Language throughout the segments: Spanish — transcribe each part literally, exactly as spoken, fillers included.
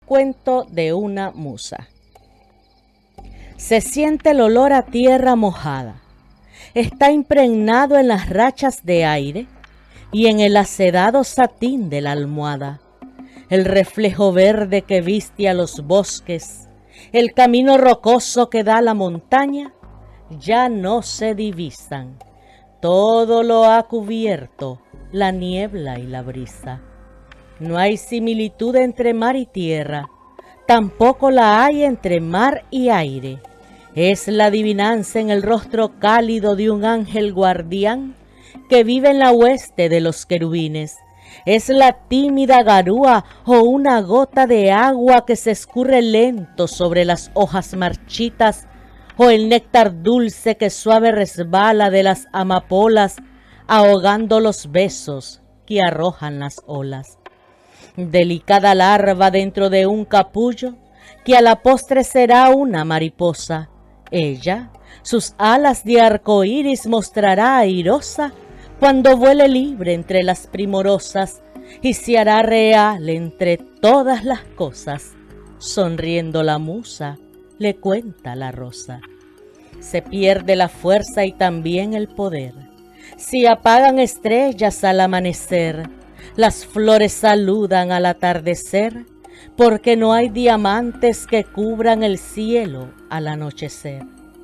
Cuento de una musa. Se siente el olor a tierra mojada. Está impregnado en las rachas de aire y en el acedado satín de la almohada. El reflejo verde que viste a los bosques, el camino rocoso que da a la montaña, ya no se divisan. Todo lo ha cubierto la niebla y la brisa. No hay similitud entre mar y tierra, tampoco la hay entre mar y aire. Es la adivinanza en el rostro cálido de un ángel guardián que vive en la hueste de los querubines. Es la tímida garúa o una gota de agua que se escurre lento sobre las hojas marchitas, o el néctar dulce que suave resbala de las amapolas, ahogando los besos que arrojan las olas. Delicada larva dentro de un capullo, que a la postre será una mariposa. Ella, sus alas de arco iris mostrará airosa, cuando vuele libre entre las primorosas, y se hará real entre todas las cosas. Sonriendo la musa, le cuenta la rosa. Se pierde la fuerza y también el poder. Si apagan estrellas al amanecer, las flores saludan al atardecer, porque no hay diamantes que cubran el cielo al anochecer.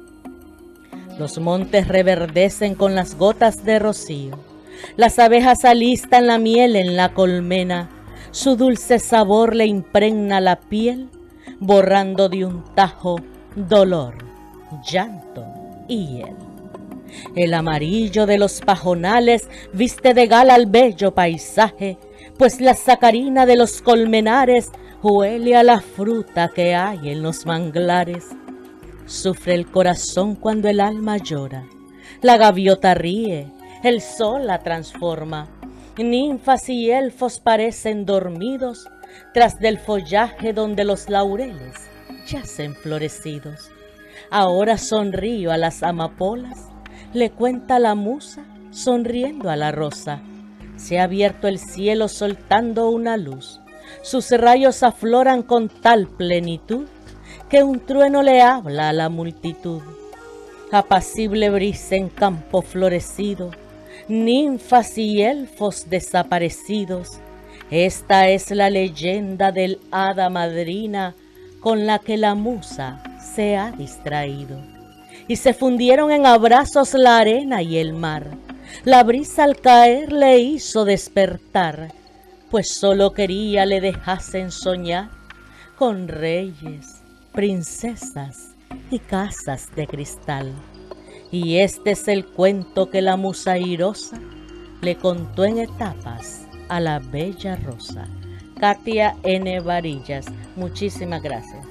Los montes reverdecen con las gotas de rocío, las abejas alistan la miel en la colmena, su dulce sabor le impregna la piel, borrando de un tajo dolor, llanto y hiel. El amarillo de los pajonales viste de gala al bello paisaje, pues la sacarina de los colmenares huele a la fruta que hay en los manglares. Sufre el corazón cuando el alma llora, la gaviota ríe, el sol la transforma. Ninfas y elfos parecen dormidos tras del follaje donde los laureles yacen florecidos. Ahora sonrío a las amapolas, le cuenta la musa sonriendo a la rosa. Se ha abierto el cielo soltando una luz, sus rayos afloran con tal plenitud que un trueno le habla a la multitud. Apacible brisa en campo florecido, ninfas y elfos desaparecidos. Esta es la leyenda del hada madrina con la que la musa se ha distraído. Y se fundieron en abrazos la arena y el mar. La brisa al caer le hizo despertar, pues solo quería le dejasen soñar con reyes, princesas y casas de cristal. Y este es el cuento que la musa airosa le contó en etapas a la bella rosa. Katia N. Varillas, muchísimas gracias.